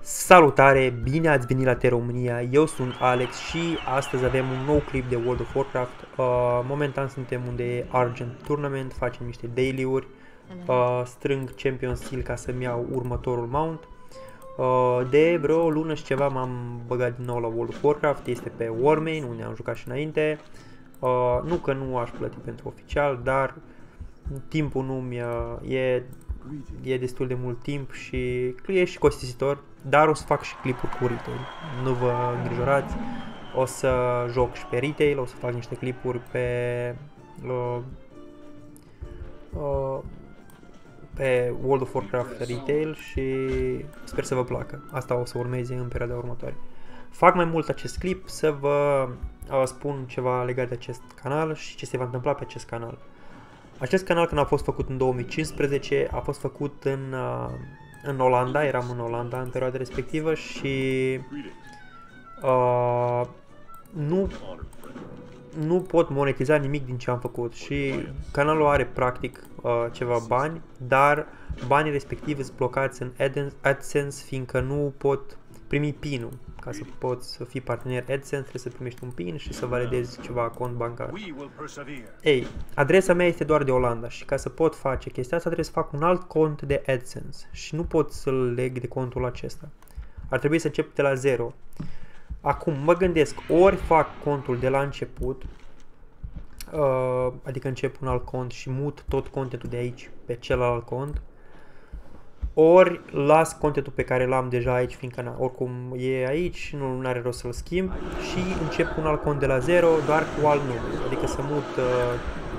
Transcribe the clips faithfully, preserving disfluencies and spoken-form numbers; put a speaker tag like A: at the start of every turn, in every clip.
A: Salutare, bine ați venit la T România, eu sunt Alex și astăzi avem un nou clip de World of Warcraft. Uh, momentan suntem unde e Argent Tournament, facem niște daily-uri, uh, strâng Champion Steel ca să-mi iau următorul mount. Uh, de vreo o lună și ceva m-am băgat din nou la World of Warcraft, este pe Warmane, unde am jucat și înainte. Uh, nu că nu aș plăti pentru oficial, dar timpul nu-mi uh, e... E destul de mult timp și e și costisitor, dar o să fac și clipuri cu retail, nu vă îngrijorați, o să joc și pe retail, o să fac niște clipuri pe uh, uh, pe World of Warcraft retail și sper să vă placă, asta o să urmeze în perioada următoare. Fac mai mult acest clip să vă uh, spun ceva legat de acest canal și ce se va întâmpla pe acest canal. Acest canal, când a fost făcut în două mii cincisprezece, a fost făcut în, în Olanda, eram în Olanda în perioada respectivă și uh, nu, nu pot monetiza nimic din ce am făcut și canalul are practic uh, ceva bani, dar banii respectivi sunt blocați în AdSense, fiindcă nu pot primi pin-ul. Ca să poți să fii partener AdSense trebuie să primești un pin și să validezi ceva cont bancar. Ei, adresa mea este doar de Olanda și ca să pot face chestia asta trebuie să fac un alt cont de AdSense și nu pot să-l leg de contul acesta. Ar trebui să încep de la zero. Acum mă gândesc, ori fac contul de la început, uh, adică încep un alt cont și mut tot contentul de aici pe celălalt cont, ori las contentul pe care l-am deja aici, fiindcă na, oricum e aici, nu are rost să-l schimb și încep un alt cont de la zero, doar cu alt nume, adică să mut uh,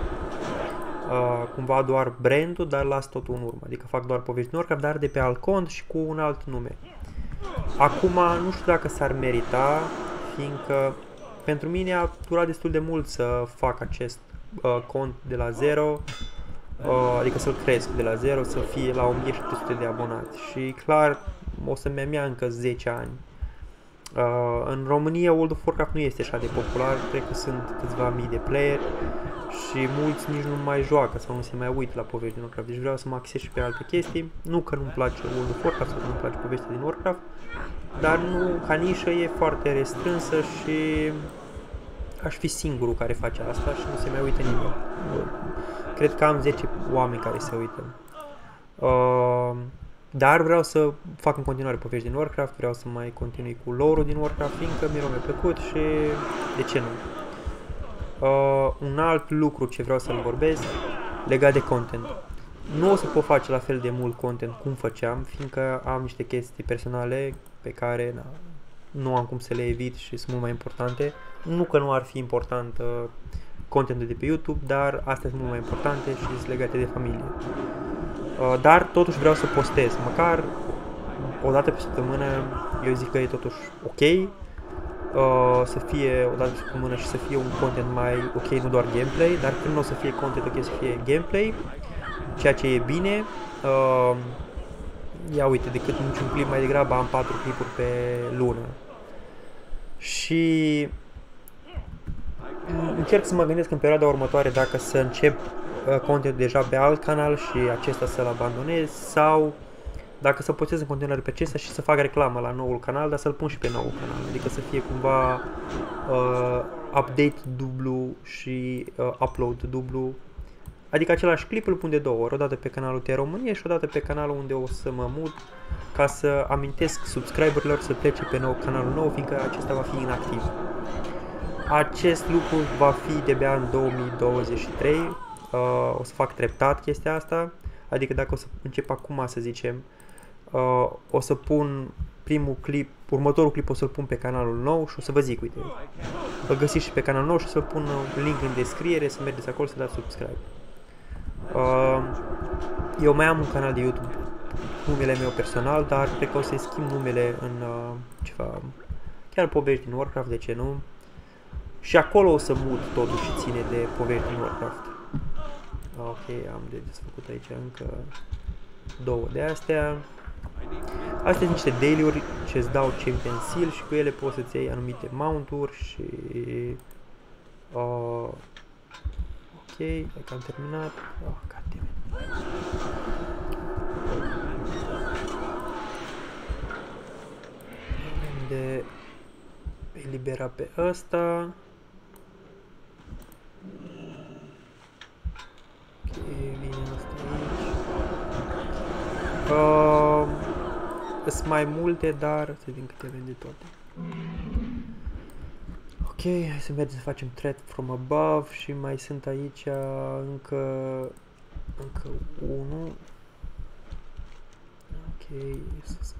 A: uh, cumva doar brandul, dar las totul în urmă, adică fac doar povești din Warcraft, dar de pe alt cont și cu un alt nume. Acum nu știu dacă s-ar merita, fiindcă pentru mine a durat destul de mult să fac acest uh, cont de la zero. Uh, adică să-l cresc de la zero, să fie la o mie șapte sute de abonați și clar o să-mi ia încă zece ani. Uh, în România World of Warcraft nu este așa de popular, cred că sunt câțiva mii de player și mulți nici nu mai joacă sau nu se mai uită la povești din Warcraft, deci vreau să mă axez și pe alte chestii, nu că nu-mi place World of Warcraft sau că nu-mi place povestea din Warcraft, dar nu, ca nișă e foarte restrânsă și aș fi singurul care face asta și nu se mai uită nimeni. Cred că am zece oameni care se uită. Uh, dar vreau să fac în continuare povești din Warcraft, vreau să mai continui cu lore-ul din Warcraft, fiindcă mi-a mai plăcut și de ce nu. Uh, un alt lucru ce vreau să-l vorbesc legat de content. Nu o să pot face la fel de mult content cum făceam, fiindcă am niște chestii personale pe care na, nu am cum să le evit și sunt mult mai importante. Nu că nu ar fi important uh, contentul de pe YouTube, dar astea sunt mult mai importante și sunt legate de familie. Uh, dar totuși vreau să postez, măcar o dată pe săptămână, eu zic că e totuși ok, uh, să fie o dată pe săptămână și să fie un content mai ok, nu doar gameplay, dar când nu o să fie content ok, să fie gameplay, ceea ce e bine. Uh, ia uite, decât niciun clip, mai degrabă am patru clipuri pe lună. Și încerc să mă gândesc în perioada următoare dacă să încep uh, content deja pe alt canal și acesta să-l abandonez sau dacă să postez în continuare pe acesta și să fac reclamă la noul canal, dar să-l pun și pe noul canal, adică să fie cumva uh, update dublu și uh, upload dublu, adică același clip îl pun de două ori, o dată pe canalul T România și o dată pe canalul unde o să mă mut, ca să amintesc subscriberilor să plece pe nou canalul nou, fiindcă acesta va fi inactiv. Acest lucru va fi de-abia în două mii douăzeci și trei, uh, o să fac treptat chestia asta, adică dacă o să încep acum, să zicem, uh, o să pun primul clip, următorul clip o să-l pun pe canalul nou și o să vă zic, uite, îl găsiți și pe canalul nou și o să-l pun un link în descriere, să mergeți acolo să dați subscribe. Uh, eu mai am un canal de YouTube, numele meu personal, dar cred că o să-i schimb numele în uh, ceva, chiar povești din Warcraft, de ce nu? Și acolo o să mut totul ce ține de povești din Warcraft. Ok, am de desfăcut aici încă două de astea. Astea sunt niște daily-uri ce îți dau Champion Seal și cu ele poți să-ți iei anumite mount-uri și... Uh, ok, dacă am terminat... Oh, goddammit. de elibera pe ăsta. Ok, vine asta aici. Uh, sunt mai multe, dar să vedem câte avem de toate. Ok, hai să mergem să facem threat from above și mai sunt aici încă încă unul. Ok, să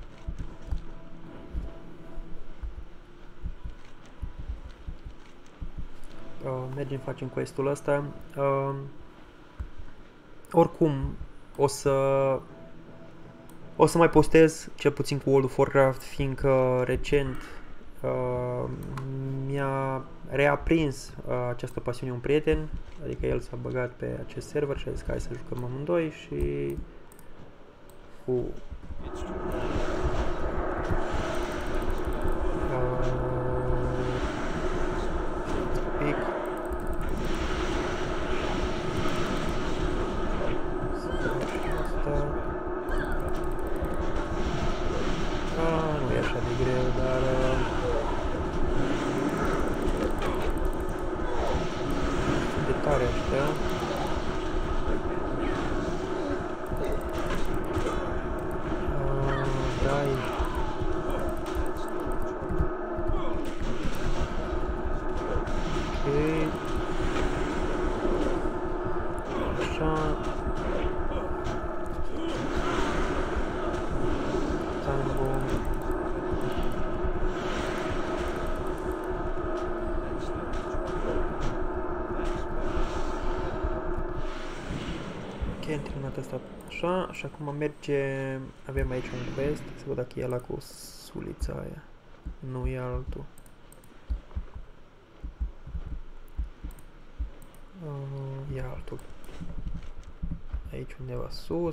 A: uh, mergem, facem quest-ul ăsta. Uh, oricum o să o să mai postez cel puțin cu World of Warcraft, fiindcă recent uh, mi-a reaprins uh, această pasiune un prieten, adică el s-a băgat pe acest server și a zis că hai să jucăm amândoi și cu uh, pic. Ah, nu e așa de greu, dar uh, de tare ăștia. Uh, dai. Ok. Așa. Tango. Ok, am terminat asta așa și acum merge, avem aici un quest, să văd dacă e ăla cu sulița aia, nu e altul. Uh, e altul. Aici undeva sus.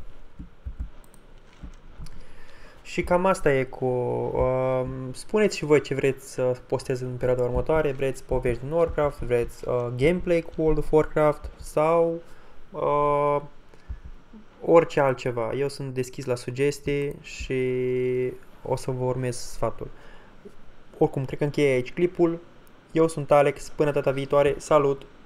A: Și cam asta e cu... Uh, spuneți și voi ce vreți să postez în perioada următoare, vreți povești din Warcraft, vreți uh, gameplay cu World of Warcraft sau uh, orice altceva. Eu sunt deschis la sugestii și o să vă urmez sfatul. Oricum, cred că încheie aici clipul. Eu sunt Alex, până data viitoare, salut!